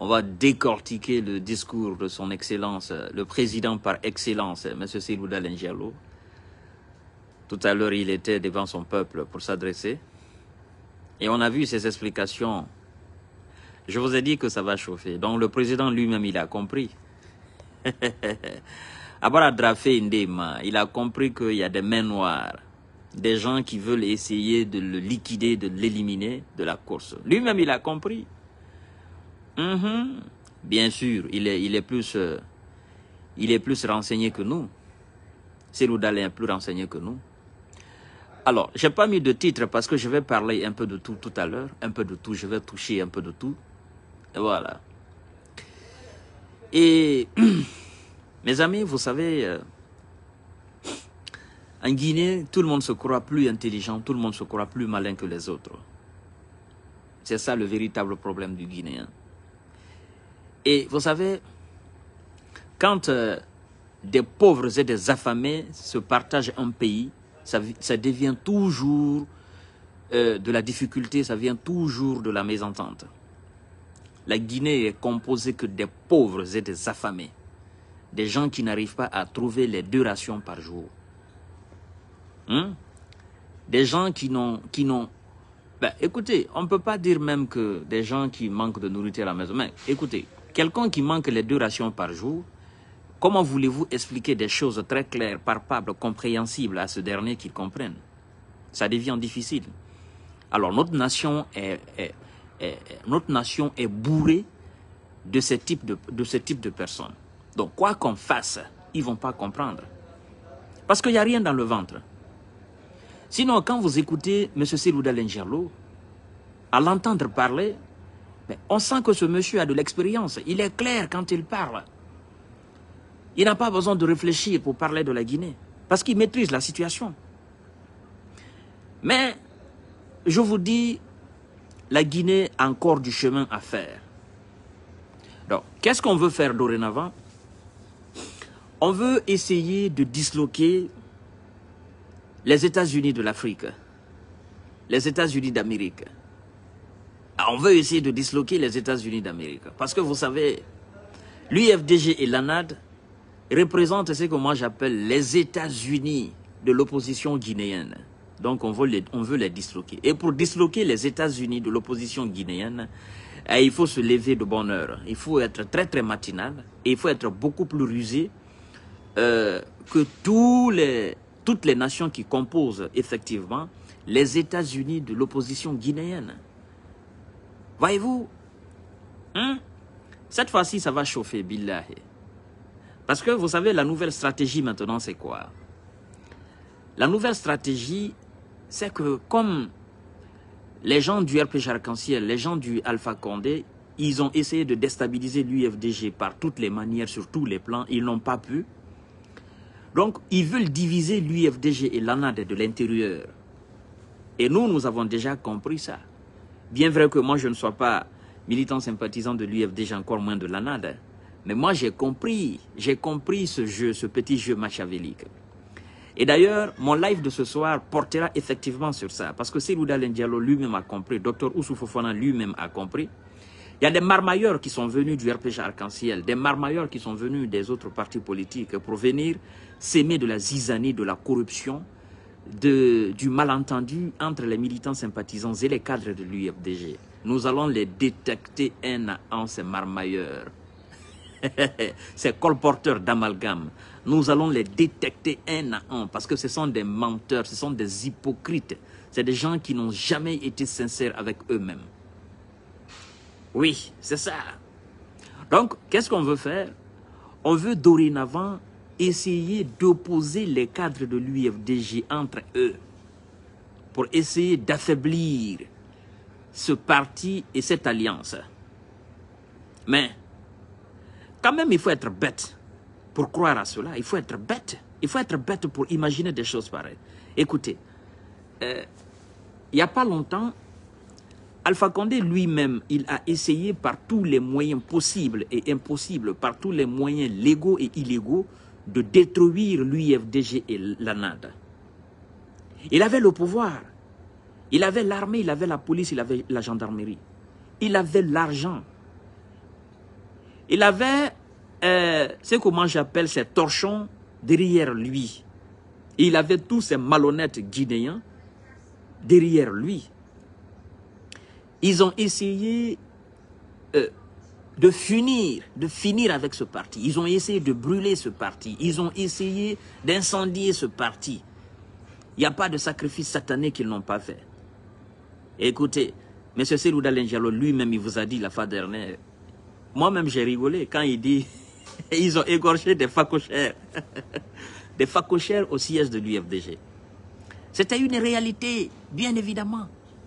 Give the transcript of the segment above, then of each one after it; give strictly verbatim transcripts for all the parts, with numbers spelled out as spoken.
On va décortiquer le discours de son Excellence, le président par excellence, M. Cellou Dalein Diallo. Tout à l'heure, il était devant son peuple pour s'adresser. Et on a vu ses explications. Je vous ai dit que ça va chauffer. Donc le président lui-même, il a compris. Abara Drafé Ndema, il a compris qu'il y a des mains noires. Des gens qui veulent essayer de le liquider, de l'éliminer de la course. Lui-même, il a compris. Mm-hmm. Bien sûr, il est, il est plus, euh, il est plus renseigné que nous. Cellou Dalein est plus renseigné que nous. Alors, je n'ai pas mis de titre parce que je vais parler un peu de tout tout à l'heure. Un peu de tout, je vais toucher un peu de tout. Et voilà. Et, mes amis, vous savez, euh, en Guinée, tout le monde se croit plus intelligent, tout le monde se croit plus malin que les autres. C'est ça le véritable problème du Guinéen. Et vous savez, quand euh, des pauvres et des affamés se partagent un pays, ça, ça devient toujours euh, de la difficulté, ça vient toujours de la mésentente. La Guinée est composée que des pauvres et des affamés, des gens qui n'arrivent pas à trouver les deux rations par jour. Hein? Des gens qui n'ont... qui n'ont ben, écoutez, on ne peut pas dire même que des gens qui manquent de nourriture à la maison. Mais écoutez, quelqu'un qui manque les deux rations par jour, comment voulez-vous expliquer des choses très claires, palpables, compréhensibles à ce dernier qu'il comprenne? Ça devient difficile. Alors notre nation est, est, est, notre nation est bourrée de ce type de, de, ce type de personnes. Donc quoi qu'on fasse, ils ne vont pas comprendre. Parce qu'il n'y a rien dans le ventre. Sinon, quand vous écoutez M. Cellou Dalein Diallo, à l'entendre parler, on sent que ce monsieur a de l'expérience. Il est clair quand il parle. Il n'a pas besoin de réfléchir pour parler de la Guinée, parce qu'il maîtrise la situation. Mais, je vous dis, la Guinée a encore du chemin à faire. Donc, qu'est-ce qu'on veut faire dorénavant? On veut essayer de disloquer les États-Unis de l'Afrique, les États-Unis d'Amérique. On veut essayer de disloquer les États-Unis d'Amérique. Parce que vous savez, l'U F D G et l'A N A D représentent ce que moi j'appelle les États-Unis de l'opposition guinéenne. Donc on veut, les, on veut les disloquer. Et pour disloquer les États-Unis de l'opposition guinéenne, eh, il faut se lever de bonne heure. Il faut être très très matinal. Et il faut être beaucoup plus rusé euh, que tous les... toutes les nations qui composent effectivement les États-Unis de l'opposition guinéenne. Voyez-vous, hein? Cette fois-ci, ça va chauffer, billahi. Parce que vous savez, la nouvelle stratégie maintenant, c'est quoi? La nouvelle stratégie, c'est que comme les gens du R P G Arc-en-Ciel, les gens du Alpha Condé, ils ont essayé de déstabiliser l'U F D G par toutes les manières, sur tous les plans, ils n'ont pas pu. Donc, ils veulent diviser l'U F D G et l'A N A D de l'intérieur. Et nous, nous avons déjà compris ça. Bien vrai que moi, je ne sois pas militant sympathisant de l'U F D G, encore moins de l'A N A D. Mais moi, j'ai compris, j'ai compris ce jeu, ce petit jeu machiavélique. Et d'ailleurs, mon live de ce soir portera effectivement sur ça. Parce que Cellou Dalein Diallo lui-même a compris, docteur Ousou Fofana lui-même a compris. Il y a des marmailleurs qui sont venus du R P G Arc-en-Ciel, des marmailleurs qui sont venus des autres partis politiques pour venir s'aimer de la zizanie, de la corruption, de, du malentendu entre les militants sympathisants et les cadres de l'U F D G. Nous allons les détecter un à un, ces marmailleurs, ces colporteurs d'amalgame. Nous allons les détecter un à un parce que ce sont des menteurs, ce sont des hypocrites. C'est des gens qui n'ont jamais été sincères avec eux-mêmes. Oui, c'est ça. Donc, qu'est-ce qu'on veut faire? On veut dorénavant essayer d'opposer les cadres de l'U F D G entre eux pour essayer d'affaiblir ce parti et cette alliance. Mais, quand même, il faut être bête pour croire à cela. Il faut être bête. Il faut être bête pour imaginer des choses pareilles. Écoutez, euh, il n'y a pas longtemps, Alpha Condé lui-même, il a essayé par tous les moyens possibles et impossibles, par tous les moyens légaux et illégaux, de détruire l'U F D G et l'A N A D. Il avait le pouvoir. Il avait l'armée, il avait la police, il avait la gendarmerie. Il avait l'argent. Il avait euh, ce que moi j'appelle ces torchons derrière lui. Et il avait tous ces malhonnêtes guinéens derrière lui. Ils ont essayé euh, de finir, de finir avec ce parti. Ils ont essayé de brûler ce parti. Ils ont essayé d'incendier ce parti. Il n'y a pas de sacrifice satané qu'ils n'ont pas fait. Et écoutez, M. Selou Dalein Diallo lui-même, il vous a dit la fois dernière, moi-même j'ai rigolé quand il dit, ils ont égorgé des facochères, des facochères au siège de l'U F D G. C'était une réalité, bien évidemment.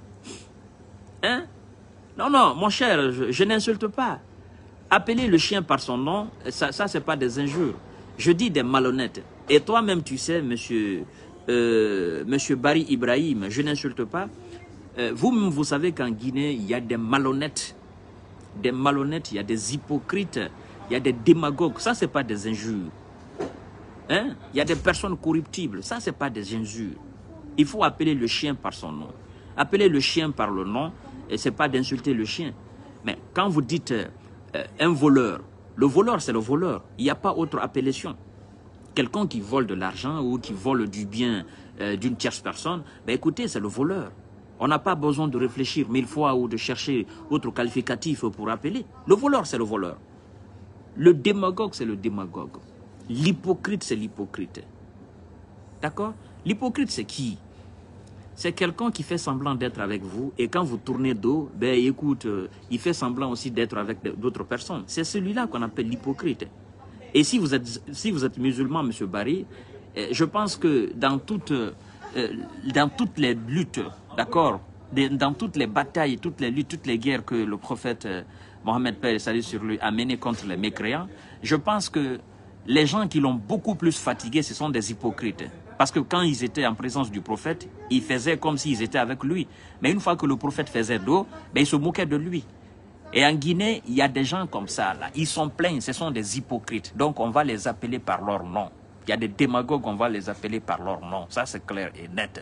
Hein? Non, non, mon cher, je, je n'insulte pas. Appeler le chien par son nom, ça, ça c'est pas des injures. Je dis des malhonnêtes. Et toi-même, tu sais, monsieur, euh, monsieur Barry Ibrahim, je n'insulte pas. Euh, Vous-même, vous savez qu'en Guinée, il y a des malhonnêtes. Des malhonnêtes, il y a des hypocrites, il y a des démagogues. Ça, c'est pas des injures. Hein? Il y a des personnes corruptibles. Ça, c'est pas des injures. Il faut appeler le chien par son nom. Appeler le chien par le nom, et c'est pas d'insulter le chien. Mais quand vous dites euh, un voleur, le voleur, c'est le voleur. Il n'y a pas autre appellation. Quelqu'un qui vole de l'argent ou qui vole du bien euh, d'une tierce personne, ben écoutez, c'est le voleur. On n'a pas besoin de réfléchir mille fois ou de chercher autre qualificatif pour appeler. Le voleur, c'est le voleur. Le démagogue, c'est le démagogue. L'hypocrite, c'est l'hypocrite. D'accord? L'hypocrite, c'est qui? C'est quelqu'un qui fait semblant d'être avec vous et quand vous tournez dos, ben écoute, euh, il fait semblant aussi d'être avec d'autres personnes. C'est celui-là qu'on appelle l'hypocrite. Et si vous êtes, si vous êtes musulman, monsieur Barry, euh, je pense que dans toutes, euh, dans toutes les luttes, d'accord, dans toutes les batailles, toutes les luttes, toutes les guerres que le prophète euh, Mohammed, paix et salut sur lui, a menées contre les mécréants, je pense que les gens qui l'ont beaucoup plus fatigué, ce sont des hypocrites. Parce que quand ils étaient en présence du prophète, ils faisaient comme s'ils étaient avec lui. Mais une fois que le prophète faisait dos, ben, ils se moquaient de lui. Et en Guinée, il y a des gens comme ça, là. Ils sont pleins, ce sont des hypocrites. Donc on va les appeler par leur nom. Il y a des démagogues, on va les appeler par leur nom. Ça, c'est clair et net.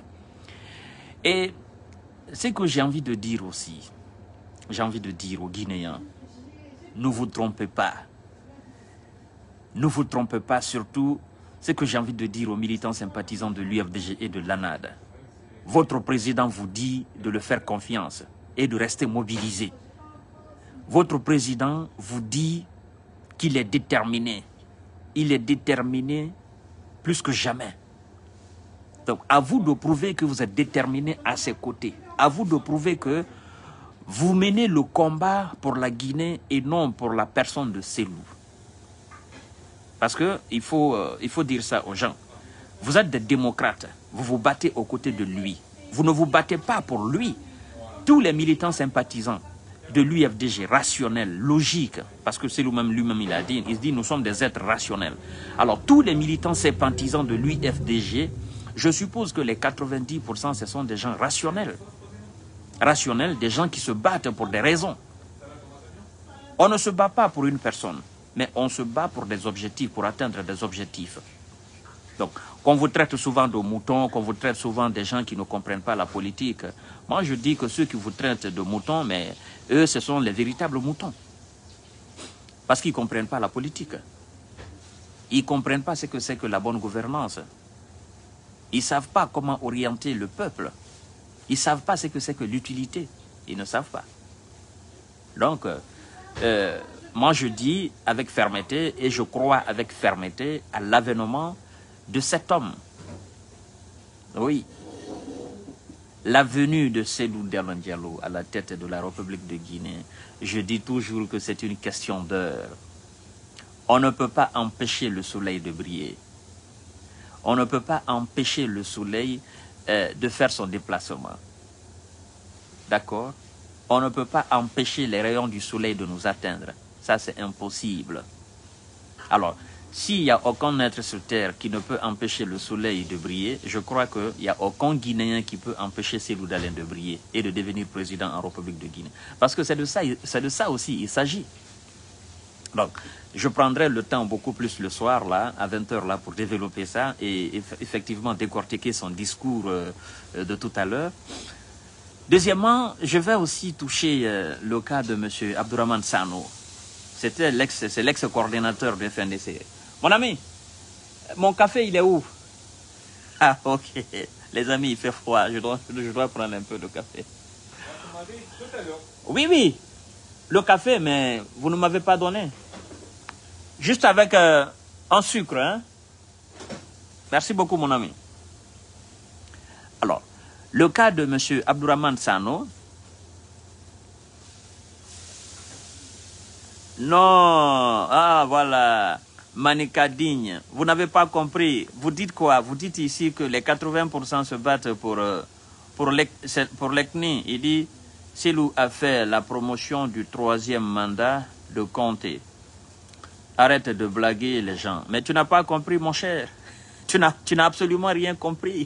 Et ce que j'ai envie de dire aussi, j'ai envie de dire aux Guinéens, ne vous trompez pas. Ne vous trompez pas, surtout ce que j'ai envie de dire aux militants sympathisants de l'U F D G et de l'A N A D. Votre président vous dit de le faire confiance et de rester mobilisé. Votre président vous dit qu'il est déterminé. Il est déterminé plus que jamais. Donc, à vous de prouver que vous êtes déterminé à ses côtés. À vous de prouver que vous menez le combat pour la Guinée et non pour la personne de Selou. Parce qu'il faut, euh, il faut dire ça aux gens. Vous êtes des démocrates. Vous vous battez aux côtés de lui. Vous ne vous battez pas pour lui. Tous les militants sympathisants de l'U F D G, rationnels, logiques, parce que c'est lui-même, lui-même il a dit, il dit nous sommes des êtres rationnels. Alors tous les militants sympathisants de l'U F D G, je suppose que les quatre-vingt-dix pour cent ce sont des gens rationnels. Rationnels, des gens qui se battent pour des raisons. On ne se bat pas pour une personne, mais on se bat pour des objectifs, pour atteindre des objectifs. Donc, qu'on vous traite souvent de moutons, qu'on vous traite souvent des gens qui ne comprennent pas la politique, moi je dis que ceux qui vous traitent de moutons, mais eux, ce sont les véritables moutons. Parce qu'ils ne comprennent pas la politique. Ils ne comprennent pas ce que c'est que la bonne gouvernance. Ils ne savent pas comment orienter le peuple. Ils ne savent pas ce que c'est que l'utilité. Ils ne savent pas. Donc, euh, moi je dis avec fermeté, et je crois avec fermeté à l'avènement de cet homme. Oui. La venue de Selou Dalein Diallo à la tête de la République de Guinée, je dis toujours que c'est une question d'heure. On ne peut pas empêcher le soleil de briller. On ne peut pas empêcher le soleil euh, de faire son déplacement. D'accord? On ne peut pas empêcher les rayons du soleil de nous atteindre. Ça, c'est impossible. Alors, s'il n'y a aucun être sur Terre qui ne peut empêcher le soleil de briller, je crois qu'il n'y a aucun Guinéen qui peut empêcher Selou Dalein de briller et de devenir président en République de Guinée. Parce que c'est de ça, c'est de ça aussi il s'agit. Donc, je prendrai le temps beaucoup plus le soir, là, à vingt heures, là, pour développer ça et effectivement décortiquer son discours euh, de tout à l'heure. Deuxièmement, je vais aussi toucher euh, le cas de M. Abdourahmane Sano. C'était l'ex, c'est l'ex-coordinateur du F N D C. Mon ami, mon café, il est où? Ah, ok. Les amis, il fait froid. Je dois, je dois prendre un peu de café. Oui, oui. Le café, mais vous ne m'avez pas donné. Juste avec euh, un sucre, hein? Merci beaucoup, mon ami. Alors, le cas de M. Abdourahmane Sano. Non. Ah, voilà. Manika Digne. Vous n'avez pas compris. Vous dites quoi? Vous dites ici que les quatre-vingts pour cent se battent pour, euh, pour l'E C N I. Il dit, Selou a fait la promotion du troisième mandat de Conté. Arrête de blaguer les gens. Mais tu n'as pas compris, mon cher. Tu n'as tu n'as absolument rien compris.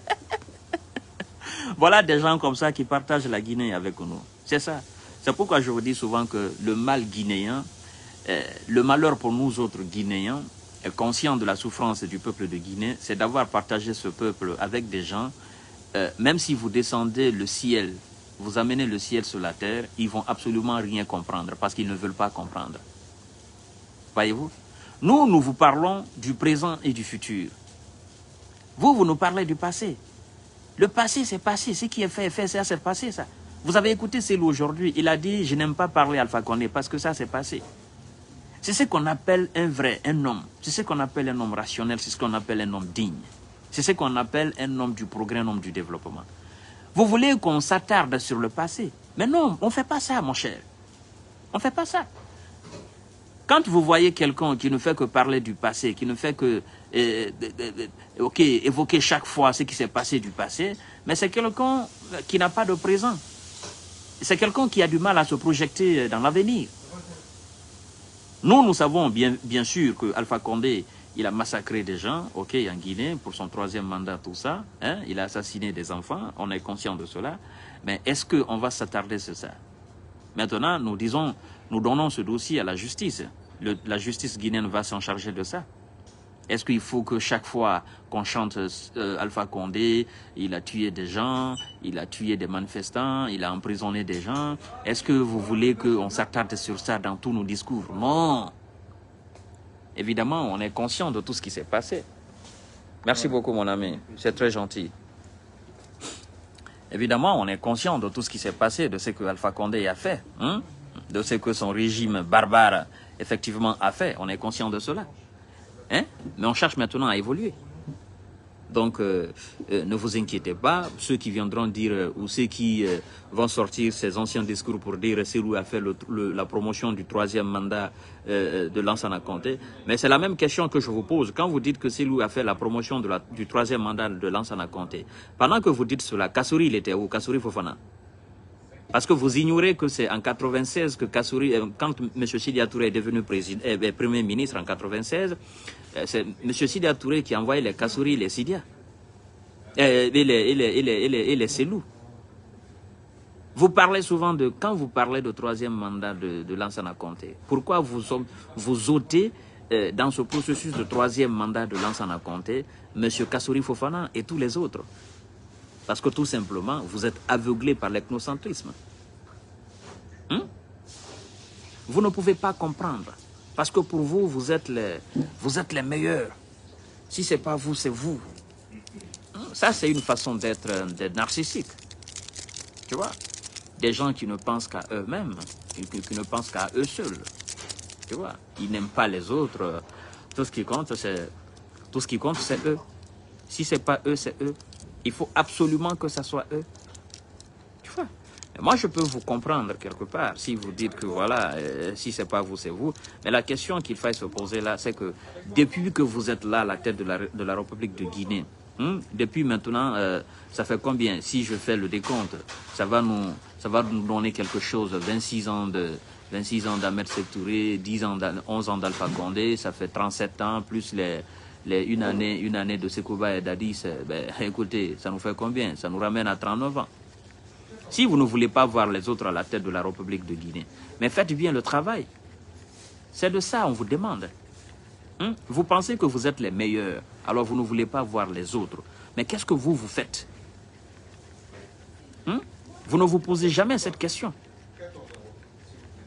Voilà des gens comme ça qui partagent la Guinée avec nous. C'est ça. C'est pourquoi je vous dis souvent que le mal guinéen, euh, le malheur pour nous autres Guinéens, conscients de la souffrance du peuple de Guinée, c'est d'avoir partagé ce peuple avec des gens, euh, même si vous descendez le ciel, vous amenez le ciel sur la terre, ils vont absolument rien comprendre parce qu'ils ne veulent pas comprendre. Voyez-vous? Nous, nous vous parlons du présent et du futur. Vous, vous nous parlez du passé. Le passé, c'est passé. Ce qui est fait, est fait, ça, c'est passé, ça. Vous avez écouté Selou aujourd'hui, il a dit, je n'aime pas parler Alpha Condé parce que ça, c'est passé. C'est ce qu'on appelle un vrai, un homme. C'est ce qu'on appelle un homme rationnel, c'est ce qu'on appelle un homme digne. C'est ce qu'on appelle un homme du progrès, un homme du développement. Vous voulez qu'on s'attarde sur le passé? Mais non, on ne fait pas ça, mon cher. On ne fait pas ça. Quand vous voyez quelqu'un qui ne fait que parler du passé, qui ne fait que euh, euh, ok, évoquer chaque fois ce qui s'est passé du passé, mais c'est quelqu'un qui n'a pas de présent. C'est quelqu'un qui a du mal à se projeter dans l'avenir. Nous, nous savons bien, bien sûr que Alpha Condé, il a massacré des gens, ok, en Guinée, pour son troisième mandat, tout ça. Hein, il a assassiné des enfants, on est conscient de cela. Mais est-ce qu'on va s'attarder sur ça? Maintenant, nous disons, nous donnons ce dossier à la justice. Le, la justice guinéenne va s'en charger de ça. Est-ce qu'il faut que chaque fois qu'on chante euh, Alpha Condé, il a tué des gens, il a tué des manifestants, il a emprisonné des gens? Est-ce que vous voulez qu'on s'attarde sur ça dans tous nos discours? Non. Évidemment, on est conscient de tout ce qui s'est passé. Merci beaucoup, mon ami. C'est très gentil. Évidemment, on est conscient de tout ce qui s'est passé, de ce que Alpha Condé a fait, hein? De ce que son régime barbare, effectivement, a fait. On est conscient de cela. Hein? Mais on cherche maintenant à évoluer. Donc, euh, euh, ne vous inquiétez pas. Ceux qui viendront dire, euh, ou ceux qui euh, vont sortir ces anciens discours pour dire Selou a fait le, le, la promotion du troisième mandat euh, de Lansana Conté. Mais c'est la même question que je vous pose. Quand vous dites que Selou a fait la promotion de la, du troisième mandat de Lansana Conté, pendant que vous dites cela, Kassouri, il était où? Kassouri Fofana? Parce que vous ignorez que c'est en quatre-vingt-seize que Kassouri, quand M. Sidia Touré est devenu président, eh, Premier ministre en quatre-vingt-seize, c'est M. Sidia Touré qui a envoyé les Kassouri et les Sidia. Et les, et les, et les, et les, et les Selou. Vous parlez souvent de, quand vous parlez de troisième mandat de, de Lansana Conté, pourquoi vous, vous ôtez euh, dans ce processus de troisième mandat de Lansana Conté, M. Kassouri Fofana et tous les autres? Parce que tout simplement, vous êtes aveuglé par l'ethnocentrisme. Hum? Vous ne pouvez pas comprendre. Parce que pour vous, vous êtes les, vous êtes les meilleurs. Si ce n'est pas vous, c'est vous. Hum? Ça, c'est une façon d'être narcissique. Tu vois? Des gens qui ne pensent qu'à eux-mêmes, qui, qui ne pensent qu'à eux seuls. Tu vois? Ils n'aiment pas les autres. Tout ce qui compte, c'est tout ce qui compte, c'est eux. Si ce n'est pas eux, c'est eux. Il faut absolument que ça soit eux. Tu vois? Et moi, je peux vous comprendre quelque part. Si vous dites que voilà, euh, si ce n'est pas vous, c'est vous. Mais la question qu'il faut se poser là, c'est que depuis que vous êtes là à la tête de la, de la République de Guinée, hein, depuis maintenant, euh, ça fait combien? Si je fais le décompte, ça va nous, ça va nous donner quelque chose. vingt-six ans de... vingt-six ans d'Ahmed Sékou Touré, dix ans, onze ans d'Alpha Condé, ça fait trente-sept ans, plus les... Les, une, année, une année de Sekouba et Dadis, ben, écoutez, ça nous fait combien? Ça nous ramène à trente-neuf ans. Si vous ne voulez pas voir les autres à la tête de la République de Guinée, mais faites bien le travail. C'est de ça on vous demande. Hein? Vous pensez que vous êtes les meilleurs, alors vous ne voulez pas voir les autres. Mais qu'est-ce que vous, vous faites? Hein? Vous ne vous posez jamais cette question.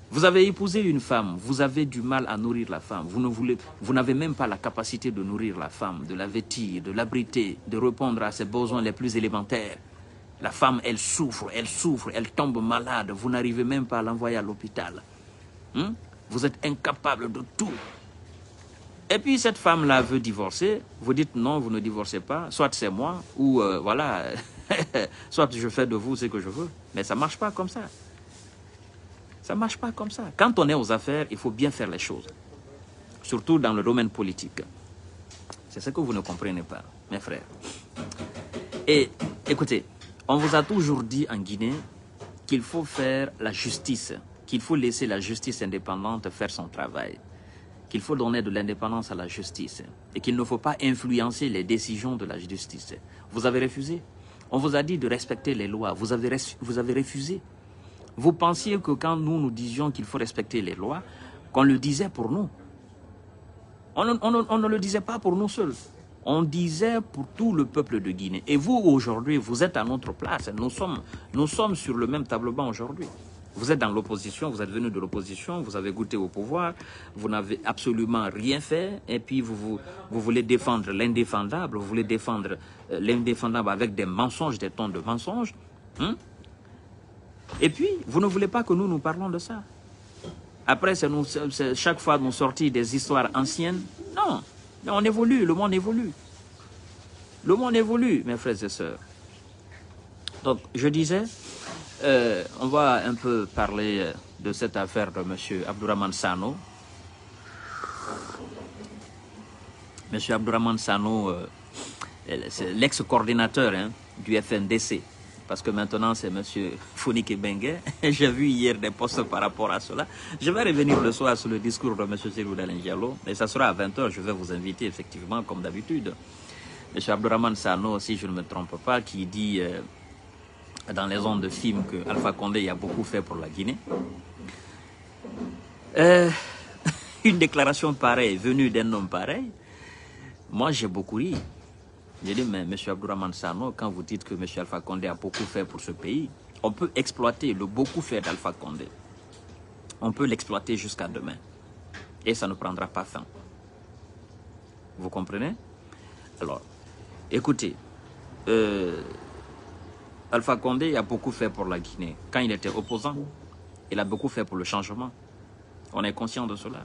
Vous avez épousé une femme, vous avez du mal à nourrir la femme. Vous ne voulez, vous n'avez même pas la capacité de nourrir la femme, de la vêtir, de l'abriter, de répondre à ses besoins les plus élémentaires. La femme, elle souffre, elle souffre, elle tombe malade. Vous n'arrivez même pas à l'envoyer à l'hôpital. Hein? Vous êtes incapable de tout. Et puis cette femme-là veut divorcer. Vous dites non, vous ne divorcez pas. Soit c'est moi, ou euh, voilà, soit je fais de vous ce que je veux. Mais ça ne marche pas comme ça. Ça ne marche pas comme ça. Quand on est aux affaires, il faut bien faire les choses. Surtout dans le domaine politique. C'est ce que vous ne comprenez pas, mes frères. Et écoutez, on vous a toujours dit en Guinée qu'il faut faire la justice, qu'il faut laisser la justice indépendante faire son travail, qu'il faut donner de l'indépendance à la justice et qu'il ne faut pas influencer les décisions de la justice. Vous avez refusé. On vous a dit de respecter les lois. Vous avez, vous avez refusé. Vous pensiez que quand nous nous disions qu'il faut respecter les lois, qu'on le disait pour nous. On ne, on, ne, on ne le disait pas pour nous seuls. On disait pour tout le peuple de Guinée. Et vous, aujourd'hui, vous êtes à notre place. Nous sommes, nous sommes sur le même tableau-banc aujourd'hui. Vous êtes dans l'opposition, vous êtes venu de l'opposition, vous avez goûté au pouvoir, vous n'avez absolument rien fait, et puis vous, vous, vous voulez défendre l'indéfendable, vous voulez défendre euh, l'indéfendable avec des mensonges, des tons de mensonges. Hein? Et puis, vous ne voulez pas que nous nous parlons de ça. Après, c'est chaque fois nous sortir des histoires anciennes. Non, on évolue, le monde évolue. Le monde évolue, mes frères et sœurs. Donc, je disais, euh, on va un peu parler de cette affaire de M. Abdourahmane Sano. M. Abdourahmane Sano, euh, c'est l'ex-coordinateur hein, du F N D C. Parce que maintenant, c'est M. Fonike Bengue. J'ai vu hier des posts par rapport à cela. Je vais revenir le soir sur le discours de M. Cellou Dalein Diallo. Et ça sera à vingt heures. Je vais vous inviter, effectivement, comme d'habitude. M. Abdourahmane Sano, si je ne me trompe pas, qui dit euh, dans les ondes de films que Alpha Condé a beaucoup fait pour la Guinée. Euh, une déclaration pareille, venue d'un homme pareil, moi, j'ai beaucoup ri. J'ai dit, mais M. Abdourahmane Sano, quand vous dites que M. Alpha Condé a beaucoup fait pour ce pays, on peut exploiter le beaucoup fait d'Alpha Condé. On peut l'exploiter jusqu'à demain. Et ça ne prendra pas fin. Vous comprenez? Alors, écoutez, euh, Alpha Condé a beaucoup fait pour la Guinée. Quand il était opposant, il a beaucoup fait pour le changement. On est conscient de cela.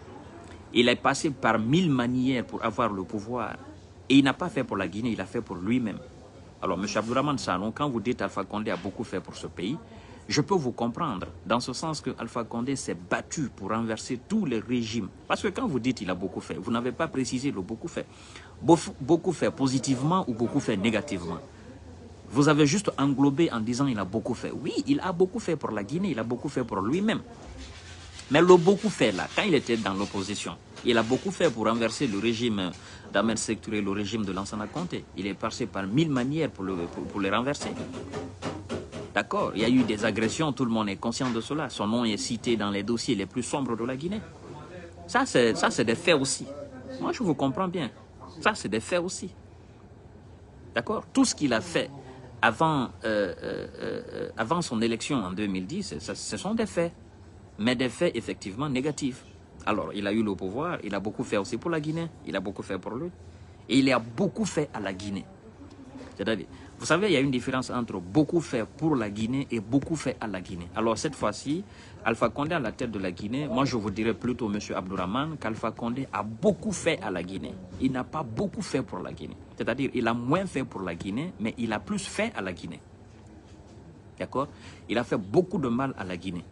Il est passé par mille manières pour avoir le pouvoir. Et il n'a pas fait pour la Guinée, il a fait pour lui-même. Alors, M. Abdourahmane Sano, quand vous dites Alpha Condé a beaucoup fait pour ce pays, je peux vous comprendre, dans ce sens que Alpha Condé s'est battu pour renverser tous les régimes. Parce que quand vous dites il a beaucoup fait, vous n'avez pas précisé le beaucoup fait. Beaucoup fait positivement ou beaucoup fait négativement. Vous avez juste englobé en disant il a beaucoup fait. Oui, il a beaucoup fait pour la Guinée, il a beaucoup fait pour lui-même. Mais le beaucoup fait là, quand il était dans l'opposition, il a beaucoup fait pour renverser le régime d'Ahmed Sékou Touré, le régime de Lansana Conté. Il est passé par mille manières pour le, pour, pour le renverser. D'accord, il y a eu des agressions, tout le monde est conscient de cela. Son nom est cité dans les dossiers les plus sombres de la Guinée. Ça, c'est des faits aussi. Moi, je vous comprends bien. Ça, c'est des faits aussi. D'accord? Tout ce qu'il a fait avant, euh, euh, euh, avant son élection en deux mille dix, ça, ce sont des faits. Mais des faits effectivement négatifs. Alors, il a eu le pouvoir, il a beaucoup fait aussi pour la Guinée, il a beaucoup fait pour lui. Et il a beaucoup fait à la Guinée. C'est-à-dire, vous savez, il y a une différence entre beaucoup fait pour la Guinée et beaucoup fait à la Guinée. Alors, cette fois-ci, Alpha Condé à la tête de la Guinée, moi je vous dirais plutôt, M. Abdourahmane, qu'Alpha Condé a beaucoup fait à la Guinée. Il n'a pas beaucoup fait pour la Guinée. C'est-à-dire, il a moins fait pour la Guinée, mais il a plus fait à la Guinée. D'accord? Il a fait beaucoup de mal à la Guinée.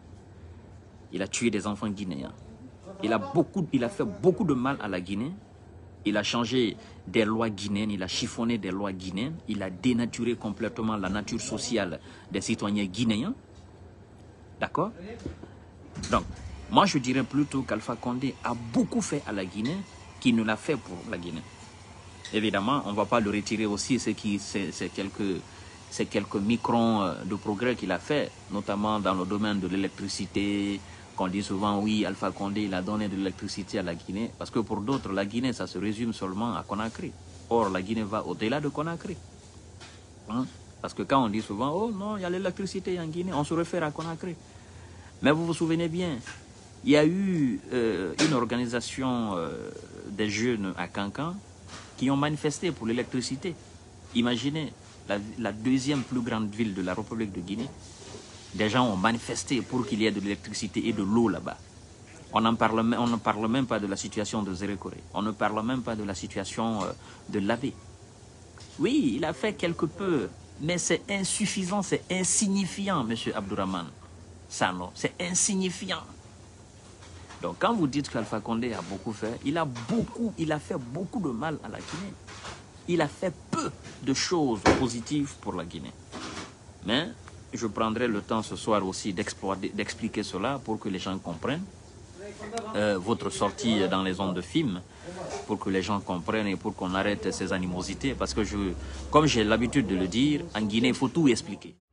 Il a tué des enfants guinéens. Il a, beaucoup, il a fait beaucoup de mal à la Guinée. Il a changé des lois guinéennes, il a chiffonné des lois guinéennes. Il a dénaturé complètement la nature sociale des citoyens guinéens. D'accord? Donc, moi je dirais plutôt qu'Alpha Condé a beaucoup fait à la Guinée qu'il ne l'a fait pour la Guinée. Évidemment, on ne va pas le retirer aussi, c'est quelques, quelques microns de progrès qu'il a fait, notamment dans le domaine de l'électricité. Qu'on dit souvent, oui, Alpha Condé, il a donné de l'électricité à la Guinée. Parce que pour d'autres, la Guinée, ça se résume seulement à Conakry. Or, la Guinée va au-delà de Conakry. Hein? Parce que quand on dit souvent, oh non, il y a l'électricité en Guinée, on se réfère à Conakry. Mais vous vous souvenez bien, il y a eu euh, une organisation euh, des jeunes à Cancan qui ont manifesté pour l'électricité. Imaginez, la, la deuxième plus grande ville de la République de Guinée, des gens ont manifesté pour qu'il y ait de l'électricité et de l'eau là-bas. On, on ne parle même pas de la situation de Zérékoré. On ne parle même pas de la situation euh, de l'Abbé. Oui, il a fait quelque peu, mais c'est insuffisant, c'est insignifiant, M. Abdourahmane Sano. C'est insignifiant. Donc quand vous dites qu'Alpha Condé a beaucoup fait, il a beaucoup, il a fait beaucoup de mal à la Guinée. Il a fait peu de choses positives pour la Guinée. Mais je prendrai le temps ce soir aussi d'expliquer cela pour que les gens comprennent. Euh, votre sortie dans les ondes de film, pour que les gens comprennent et pour qu'on arrête ces animosités. Parce que, je, comme j'ai l'habitude de le dire, en Guinée, il faut tout expliquer.